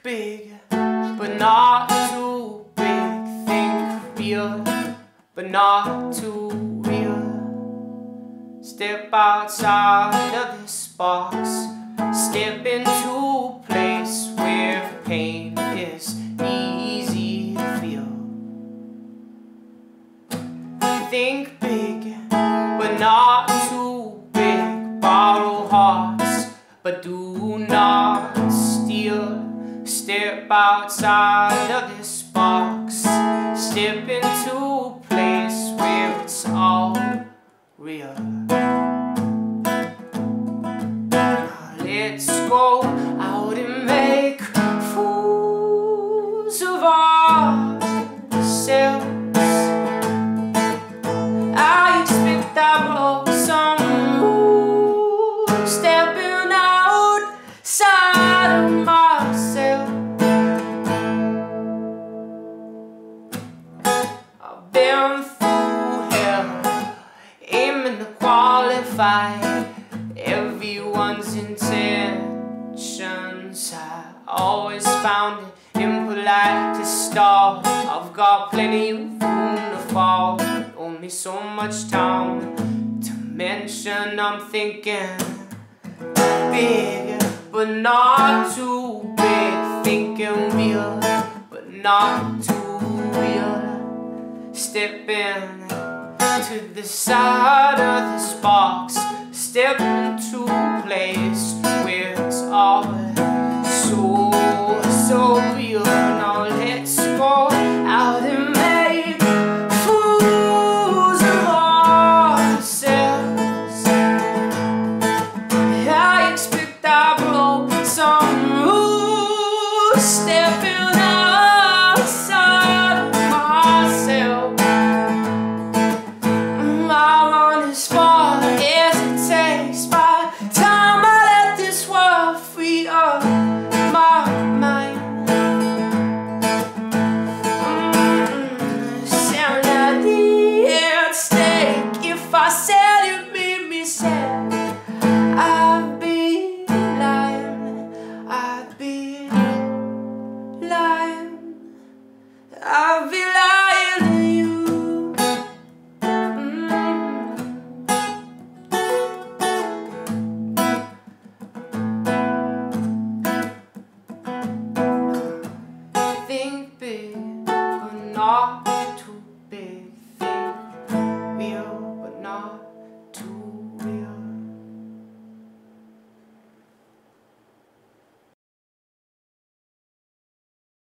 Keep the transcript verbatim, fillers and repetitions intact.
big, but not too big. Think real, but not too real. Step outside of this box. Step into a place where pain is easy to feel. Think big, but not too big. Borrow hearts, but do not steal. Step outside of this box. Step into a place where it's all real. Now let's go out and make fools of ourselves. I expect I broke some rules, stepping outside of myself. I've been through hell, aiming to qualify everyone's intentions. I always found it impolite to stall. I've got plenty of room to fall, only so much time to mention. I'm thinking big, but not too big. Thinking real, but not too real. Stepping to the side of this box. Step into a place where it's all so, so real. Now let's go out and make fools of ourselves. I expect I broke some rules, stepping outside of myself. I run as far as it takes. By the time I let this world free up my mind. Mm, sound like the at stake. If I said it made me sad, I'd be lying. I'd be lying. I'd be lying to you. Think big, but not too big. Think real, but not